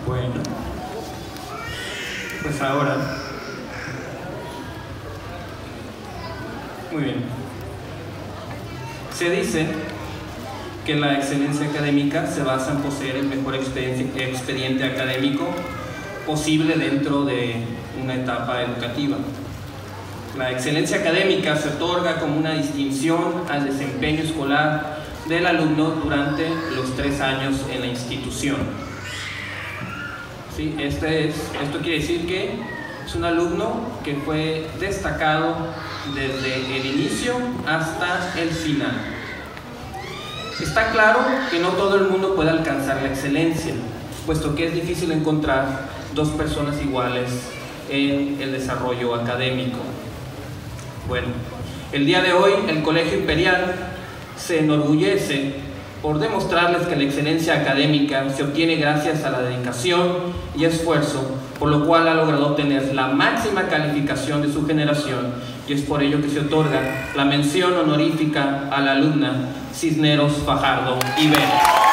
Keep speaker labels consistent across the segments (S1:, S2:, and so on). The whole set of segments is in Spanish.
S1: Bueno, pues ahora, muy bien, se dice que la excelencia académica se basa en poseer el mejor expediente académico posible dentro de una etapa educativa. La excelencia académica se otorga como una distinción al desempeño escolar del alumno durante los 3 años en la institución. ¿Sí? Esto quiere decir que es un alumno que fue destacado desde el inicio hasta el final. Está claro que no todo el mundo puede alcanzar la excelencia, puesto que es difícil encontrar 2 personas iguales en el desarrollo académico. Bueno, el día de hoy el Colegio Imperial se enorgullece por demostrarles que la excelencia académica se obtiene gracias a la dedicación y esfuerzo, por lo cual ha logrado obtener la máxima calificación de su generación, y es por ello que se otorga la mención honorífica a la alumna Cisneros Fajardo Ibero.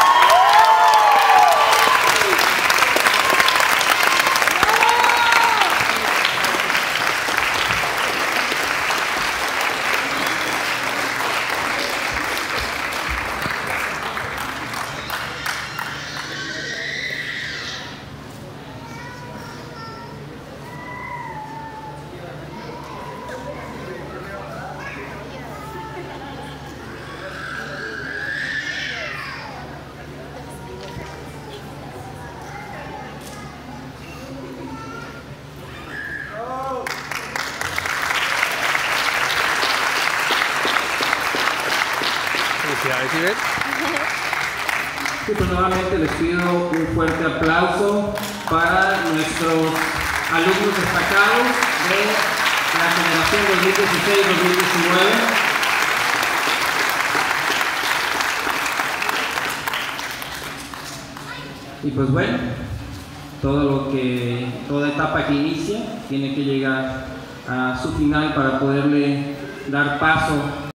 S1: Y pues nuevamente les pido un fuerte aplauso para nuestros alumnos destacados de la generación 2016-2019. Y pues bueno, toda etapa que inicia tiene que llegar a su final para poderle dar paso